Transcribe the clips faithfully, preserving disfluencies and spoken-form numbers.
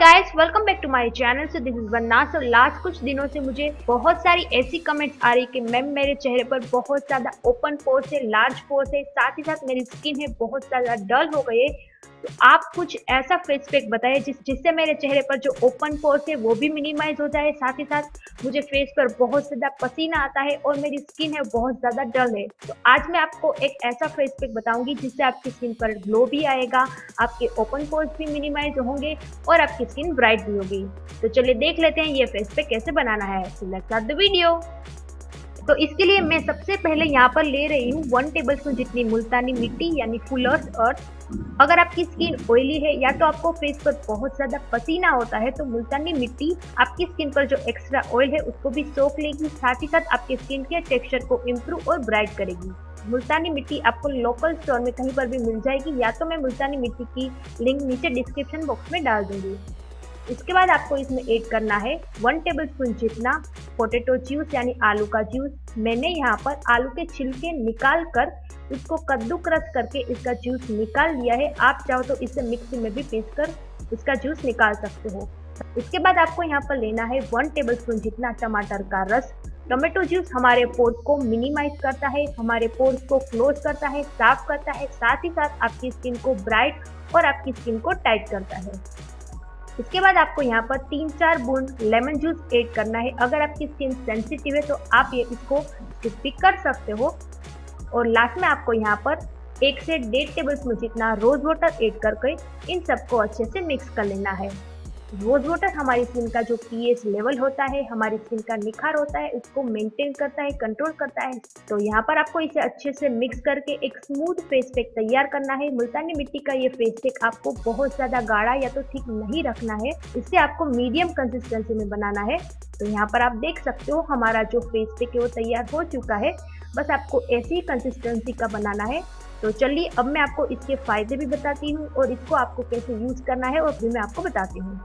Guys, welcome back to my channel. So this is वन्नास। और last कुछ दिनों से मुझे बहुत सारी ऐसी कमेंट्स आ रही कि मैम मेरे चेहरे पर बहुत ज़्यादा ओपन पोर्स है, लार्ज पोर्स है, साथ ही साथ मेरी स्किन है बहुत ज़्यादा डल हो गई है। तो आप कुछ ऐसा फेस पैक बताइए जिस जिससे मेरे चेहरे पर जो ओपन पोर्स है वो भी मिनिमाइज हो जाए, साथ ही साथ मुझे फेस पर बहुत ज़्यादा पसीना आता है और मेरी स्किन है बहुत ज़्यादा डल है। तो आज मैं आपको एक ऐसा फेस पैक बताऊंगी जिससे आपकी स्किन पर ग्लो भी आएगा, आपके ओपन पोर्स भी मिनिमाइज होंगे और आपकी स्किन ब्राइट भी होगी। तो चलिए देख लेते हैं ये फेस पैक कैसे बनाना है। So let's start the video. तो इसके लिए मैं सबसे पहले यहाँ पर ले रही हूँ वन टेबल स्पून जितनी मुल्तानी मिट्टी यानी फुलर्स अर्थ। अगर आपकी स्किन ऑयली है या तो आपको फेस पर बहुत ज्यादा पसीना होता है तो मुल्तानी मिट्टी आपकी स्किन पर जो एक्स्ट्रा ऑयल है उसको भी सोख लेगी, साथ ही साथ आपकी स्किन के टेक्सचर को इम्प्रूव और ब्राइट करेगी। मुल्तानी मिट्टी आपको लोकल स्टोर में कहीं पर भी मिल जाएगी, या तो मैं मुल्तानी मिट्टी की लिंक नीचे डिस्क्रिप्शन बॉक्स में डाल दूंगी। इसके बाद आपको इसमें ऐड करना है वन टेबलस्पून जितना पोटैटो जूस यानी आलू का जूस। मैंने यहाँ पर आलू के छिलके निकाल कर इसको कद्दूकस करके इसका जूस निकाल लिया है। आप चाहो तो इसे मिक्सी में भी पीस कर इसका जूस निकाल सकते हो। इसके बाद आपको यहाँ पर लेना है वन टेबलस्पून जितना टमाटर का रस। टोमेटो जूस हमारे पोर्स को मिनिमाइज करता है, हमारे पोर्स को क्लोज करता है, साफ करता है, साथ ही साथ आपकी स्किन को ब्राइट और आपकी स्किन को टाइट करता है। इसके बाद आपको यहाँ पर तीन चार बूंद लेमन जूस ऐड करना है। अगर आपकी स्किन सेंसिटिव है तो आप ये इसको स्किप भी कर सकते हो। और लास्ट में आपको यहाँ पर एक से डेढ़ टेबल स्पून जितना रोज वाटर ऐड करके इन सबको अच्छे से मिक्स कर लेना है। रोज वाटर हमारी स्किन का जो पीएच लेवल होता है, हमारी स्किन का निखार होता है, उसको मेंटेन करता है, कंट्रोल करता है। तो यहाँ पर आपको इसे अच्छे से मिक्स करके एक स्मूथ फेस पैक तैयार करना है। मुल्तानी मिट्टी का ये फेस पैक आपको बहुत ज्यादा गाढ़ा या तो थिक नहीं रखना है, इससे आपको मीडियम कंसिस्टेंसी में बनाना है। तो यहाँ पर आप देख सकते हो हमारा जो फेस पैक है वो तैयार हो चुका है। बस आपको ऐसी कंसिस्टेंसी का बनाना है। तो चलिए अब मैं आपको इसके फायदे भी बताती हूँ और इसको आपको कैसे यूज करना है और भी मैं आपको बताती हूँ।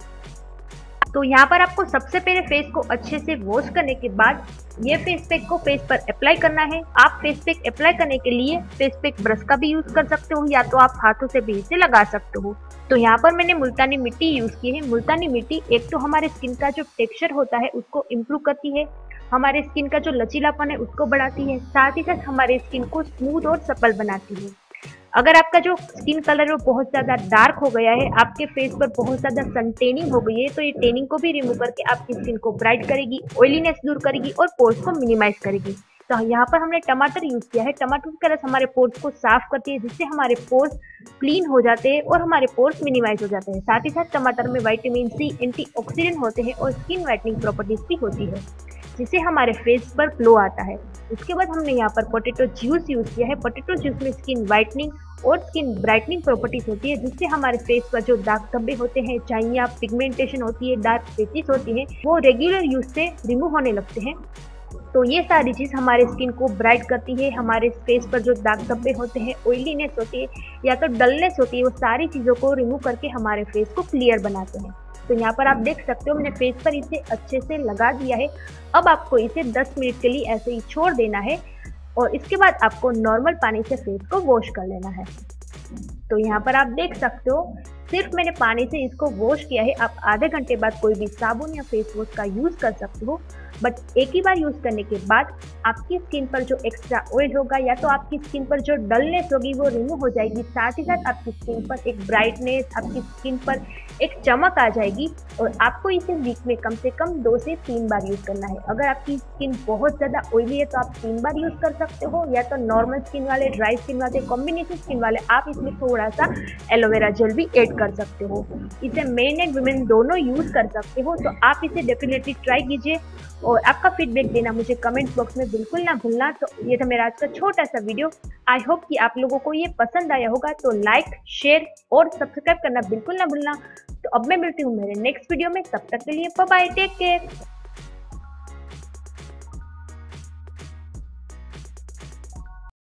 तो यहाँ पर आपको सबसे पहले फेस को अच्छे से वॉश करने के बाद ये फेस पैक को फेस पर अप्लाई करना है। आप फेस पैक अप्लाई करने के लिए फेस पैक ब्रश का भी यूज कर सकते हो या तो आप हाथों से भी इसे लगा सकते हो। तो यहाँ पर मैंने मुल्तानी मिट्टी यूज की है। मुल्तानी मिट्टी एक तो हमारे स्किन का जो टेक्सचर होता है उसको इम्प्रूव करती है, हमारे स्किन का जो लचीलापन है उसको बढ़ाती है, साथ ही साथ हमारे स्किन को स्मूथ और सपल बनाती है। अगर आपका जो स्किन कलर है वो बहुत ज़्यादा डार्क हो गया है, आपके फेस पर बहुत ज़्यादा सन टेनिंग हो गई है, तो ये टेनिंग को भी रिमूव करके आपकी स्किन को ब्राइट करेगी, ऑयलीनेस दूर करेगी और पोर्स को मिनिमाइज करेगी। तो यहाँ पर हमने टमाटर यूज किया है। टमाटर की रस हमारे पोर्स को साफ करती है, जिससे हमारे पोर्स क्लीन हो जाते हैं और हमारे पोर्स मिनिमाइज हो जाते हैं। साथ ही साथ टमाटर में विटामिन सी, एंटीऑक्सीडेंट होते हैं और स्किन वाइटनिंग प्रॉपर्टीज भी होती है, जिससे हमारे फेस पर ग्लो आता है। उसके बाद हमने यहाँ पर पोटैटो जूस यूज किया है। पोटैटो जूस में स्किन वाइटनिंग और स्किन ब्राइटनिंग प्रॉपर्टीज होती है, जिससे हमारे फेस पर जो दाग धब्बे होते हैं, चाहे या पिगमेंटेशन होती है, डार्क पैचेस होती है, वो रेगुलर यूज से रिमूव होने लगते हैं। तो ये सारी चीज़ हमारे स्किन को ब्राइट करती है। हमारे फेस पर जो दाग धब्बे होते हैं, ऑयलीनेस होती है या तो डलनेस होती है, वो सारी चीज़ों को रिमूव करके हमारे फेस को क्लियर बनाते हैं। तो यहाँ पर आप देख सकते हो मैंने फेस पर इसे अच्छे से लगा दिया है। अब आपको इसे दस मिनट के लिए ऐसे ही छोड़ देना है और इसके बाद आपको नॉर्मल पानी से फेस को वॉश कर लेना है। तो यहाँ पर आप देख सकते हो सिर्फ मैंने पानी से इसको वॉश किया है। आप आधे घंटे बाद कोई भी साबुन या फेस वॉश का यूज कर सकते हो, बट एक ही बार यूज करने के बाद आपकी स्किन पर जो एक्स्ट्रा ऑयल होगा या तो आपकी स्किन पर जो डलनेस होगी वो रिमूव हो जाएगी, साथ ही साथ आपकी स्किन पर एक ब्राइटनेस, आपकी स्किन पर एक चमक आ जाएगी। और आपको इसे वीक में कम से कम दो से तीन बार यूज करना है। अगर आपकी स्किन बहुत ज़्यादा ऑयली है तो आप तीन बार यूज कर सकते हो, या तो नॉर्मल स्किन वाले, ड्राई स्किन वाले, कॉम्बिनेशन स्किन वाले आप इसमें थोड़ा सा एलोवेरा जेल भी ऐड कर सकते हो। इसे मेन एंड वुमेन दोनों यूज कर सकते हो। तो आप इसे डेफिनेटली ट्राई कीजिए और आपका फीडबैक देना मुझे कमेंट बॉक्स में बिल्कुल ना भूलना। तो ये था मेरा आज का छोटा सा वीडियो। आई होप कि आप लोगों को ये पसंद आया होगा। तो लाइक, शेयर और सब्सक्राइब करना बिल्कुल ना भूलना। तो अब मैं मिलती हूँ मेरे नेक्स्ट वीडियो में, तब तक के लिए बाय बाय, टेक केयर।